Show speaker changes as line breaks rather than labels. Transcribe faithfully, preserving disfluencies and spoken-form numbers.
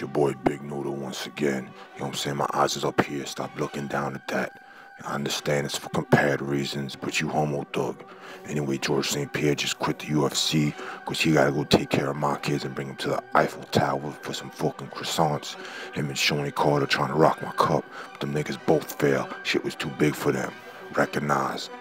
your boy Big Neuter once again. You know what I'm saying? My eyes is up here. Stop looking down at that. I understand it's for comparative reasons, but you homo thug. Anyway, Georges St Pierre just quit the U F C because he gotta go take care of my kids and bring them to the Eiffel Tower for some fucking croissants. Him and Shonie Carter trying to rock my cup, but them niggas both fail. Shit was too big for them. Recognize.